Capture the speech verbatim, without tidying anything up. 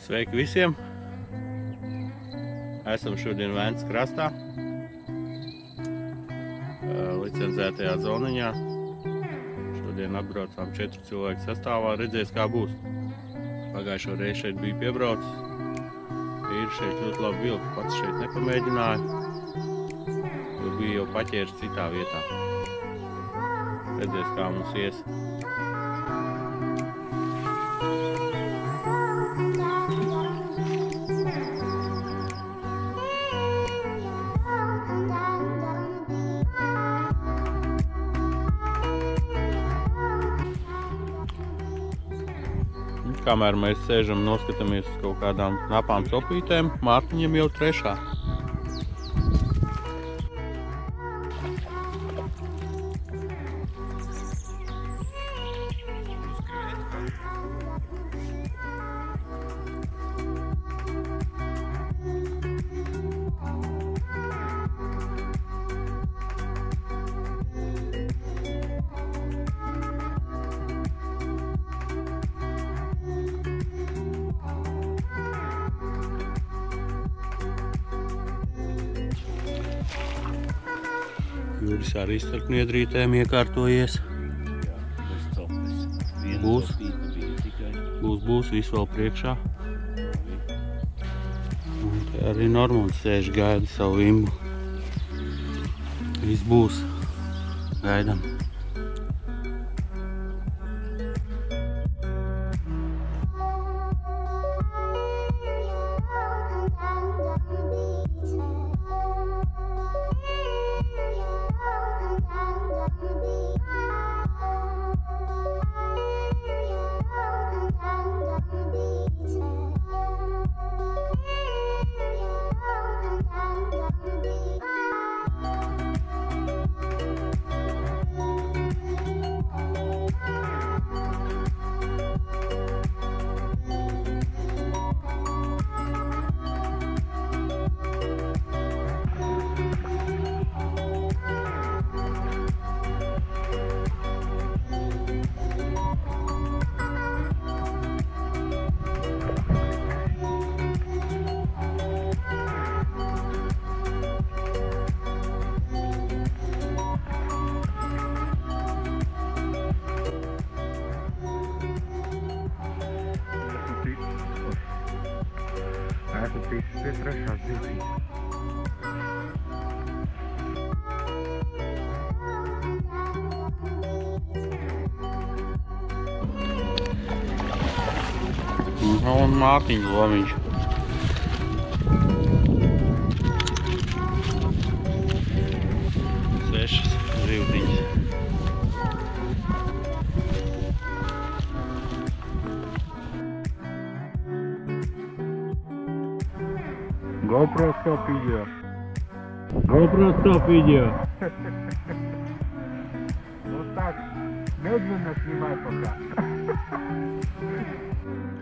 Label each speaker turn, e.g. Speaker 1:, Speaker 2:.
Speaker 1: Sveiki visiem! Esam šodien Vēncas krastā, licencētajā zoniņā. Šodien atbraucām četru cilvēku sastāvā, redzēs kā būs. Pagājušo reizi šeit bija piebraucis. Vīri šeit ļoti labi vilka, pats šeit nepamēģināja, jo bija jau paķēris citā vietā. Redzēs kā mums ies. Kamēr mēs sēžam un noskatāmies uz kaut kādām napām copītēm, Mārtiņam jau trešā. Juris arī starp niedrītēm iekārtojies. Būs, būs, būs, viss vēl priekšā. Un te arī Normunds sēž, gaida savu imbu. Viss būs, gaidam.
Speaker 2: Esmu ticis pie trešās dzīvības.
Speaker 1: Un Mārtiņa lomiņš. Sešas zivtiņas.
Speaker 2: GoPro stop video.
Speaker 1: GoPro stop video.
Speaker 2: Вот так медленно снимай пока.